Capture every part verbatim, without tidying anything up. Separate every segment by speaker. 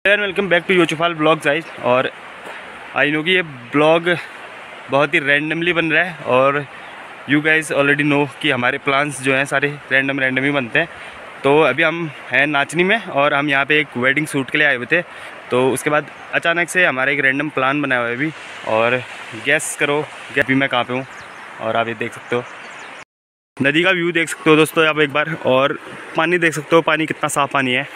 Speaker 1: Welcome back to योचुफाल vlog guys. और I no कि ये ब्लॉग बहुत ही रैंडमली बन रहा है और यू गाइस ऑलरेडी नो कि हमारे प्लान्स जो हैं सारे रैंडम रैंडम ही बनते हैं। तो अभी हम हैं नाचनी में और हम यहाँ पे एक वेडिंग शूट के लिए आए हुए थे। तो उसके बाद अचानक से हमारा एक रैंडम प्लान बनाया हुआ है अभी। और गैस करो अभी मैं कहाँ पे हूँ। और आप ये देख सकते हो नदी का व्यू देख सकते हो दोस्तों आप एक बार, और पानी देख सकते हो, पानी कितना साफ़ पानी है।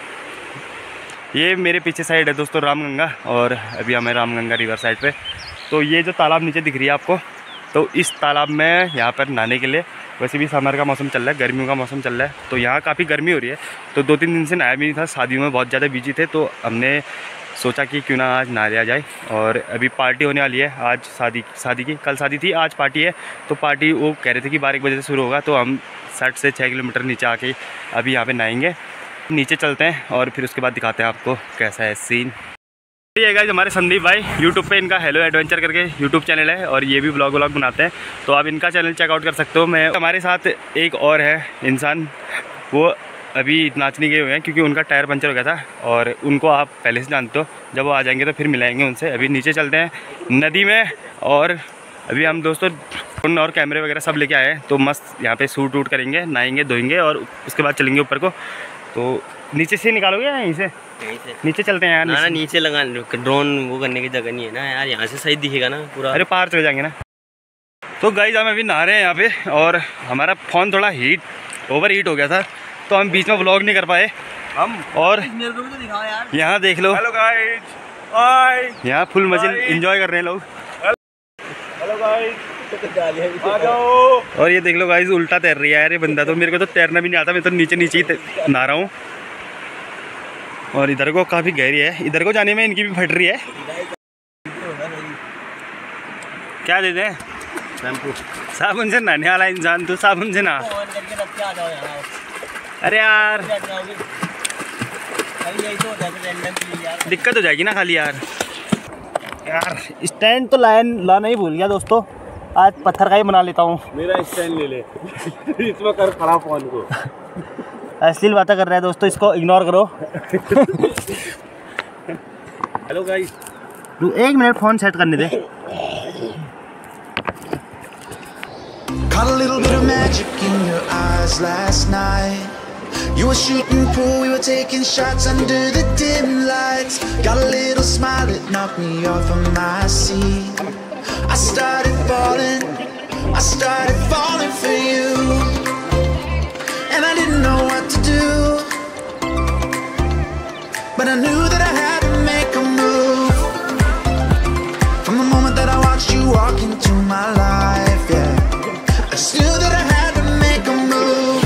Speaker 1: ये मेरे पीछे साइड है दोस्तों रामगंगा, और अभी हमें रामगंगा रिवर साइड पे। तो ये जो तालाब नीचे दिख रही है आपको, तो इस तालाब में यहाँ पर नहाने के लिए, वैसे भी समर का मौसम चल रहा है, गर्मियों का मौसम चल रहा है, तो यहाँ काफ़ी गर्मी हो रही है। तो दो तीन दिन से नहाया भी नहीं था, शादियों में बहुत ज़्यादा बिजी थे, तो हमने सोचा कि क्यों ना आज नहा लिया जाए। और अभी पार्टी होने वाली है आज, शादी शादी की कल शादी थी, आज पार्टी है। तो पार्टी वो कह रहे थे कि बारह एक बजे से शुरू होगा, तो हम साठ से छः किलोमीटर नीचे आके अभी यहाँ पे नहाएंगे। नीचे चलते हैं और फिर उसके बाद दिखाते हैं आपको कैसा है सीन। ये गाइस हमारे संदीप भाई, यूट्यूब पे इनका हेलो एडवेंचर करके यूट्यूब चैनल है और ये भी ब्लॉग व्लॉग बनाते हैं, तो आप इनका चैनल चेकआउट कर सकते हो। मैं हमारे साथ एक और है इंसान, वो अभी नाचने गए हुए हैं क्योंकि उनका टायर पंचर हो गया था, और उनको आप पहले से जानते हो, जब वो आ जाएंगे तो फिर मिलाएंगे उनसे। अभी नीचे चलते हैं नदी में, और अभी हम दोस्तों फ़ोन और कैमरे वगैरह सब लेके आए हैं, तो मस्त यहाँ पे शूट वूट करेंगे, नहाएंगे धोएंगे और उसके बाद चलेंगे ऊपर को। तो नीचे से निकालोगे या यहीं से? यहीं से नीचे चलते हैं यार।
Speaker 2: ना ना नीचे लगा, ड्रोन वो करने की जगह नहीं है ना यार, यहाँ से सही दिखेगा ना पूरा।
Speaker 1: अरे पार चले जाएंगे ना। तो गाइस हम अभी नहा रहे हैं यहाँ पे, और हमारा फ़ोन थोड़ा हीट ओवर हीट हो गया था, तो हम बीच में व्लॉग नहीं कर पाए हम। और
Speaker 2: मेरे को भी तो दिखाओ यार।
Speaker 1: यहाँ देख लो,
Speaker 3: हेलो गाइस, हाय,
Speaker 1: यहाँ फुल मजे इंजॉय कर रहे हैं लोग।
Speaker 3: हेलो गाइस, आ जाओ।
Speaker 1: और ये देख लो गाइस उल्टा तैर रही है यार ये बंदा, तो मेरे को तो तैरना भी नहीं आता, मैं तो नीचे नीचे ही नहा रहा हूँ। और इधर को काफ़ी गहरी है, इधर को जाने में इनकी भी फट रही है। क्या दे दें? शैम्पू। साबुन से नहाने वाला इंसान, तो साबुन से नहा। अरे यार दिक्कत हो जाएगी ना खाली यार। यार स्टैंड तो लाइन लाना ही भूल गया दोस्तों, आज पत्थर का ही बना लेता हूँ।
Speaker 3: मेरा स्टैंड ले ले इसमें कर खड़ा फोन को।
Speaker 1: अश्लील बातें कर रहा है दोस्तों, इसको इग्नोर करो।
Speaker 3: हेलो गाइस,
Speaker 1: तू एक मिनट फोन सेट करने दे।
Speaker 4: Caught a little bit of magic in your eyes last night. You were shooting pool, we were taking shots under the dim lights. Got a little smile that knocked me off of my seat. I started falling, I started falling for you, and I didn't know what to do, but I knew that I had to make a move. From the moment that I watched you walk into my life, yeah, I just knew that I had to make a move.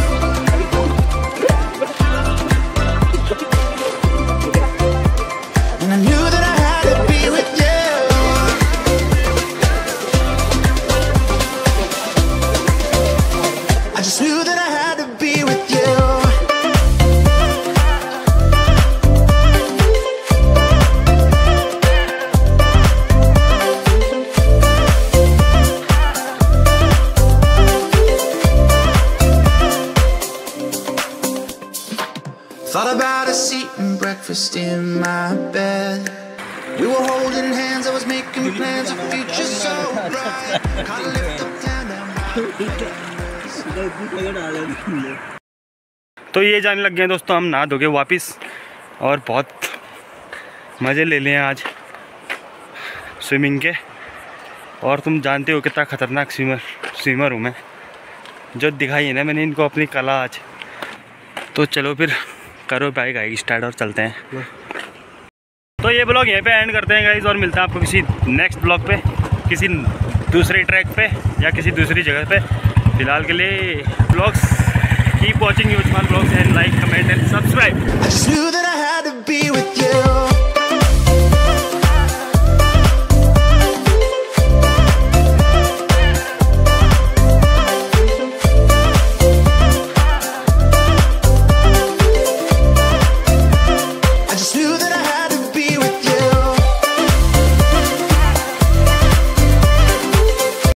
Speaker 4: And I knew that I had to be with you. I just knew that I had to be with you. Thought about a seat and breakfast in my bed. We were holding hands, I was making plans, a future so bright. Caught a lift up down down.
Speaker 1: तो ये जाने लग गए दोस्तों हम नहा धो के वापिस, और बहुत मज़े ले लिए आज स्विमिंग के। और तुम जानते हो कितना ख़तरनाक स्विमर स्विमर हूँ मैं, जो दिखाई है ना मैंने इनको अपनी कला आज। तो चलो फिर करो बाइक गाइस स्टार्ट और चलते हैं। तो ये ब्लॉग यहीं पे एंड करते हैं गाइस, और मिलते हैं आपको किसी नेक्स्ट ब्लॉग पे, किसी दूसरे ट्रैक पे या किसी दूसरी जगह पे। फिलहाल के लिए ब्लॉग्स कीप वॉचिंग योचुफाल vlogs and like comment and subscribe.
Speaker 4: I just knew that I had to be with you.